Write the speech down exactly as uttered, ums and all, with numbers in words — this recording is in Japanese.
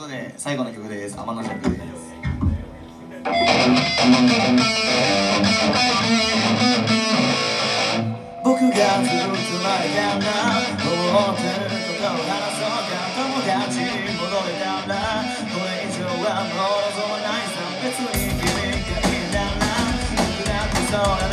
ことで最後の曲です。天の曲です。僕がずっと前から思ってることを話そうか。友達に戻れたらこれ以上はもう望まないさ。別に君がいいなら僕だってそうだな。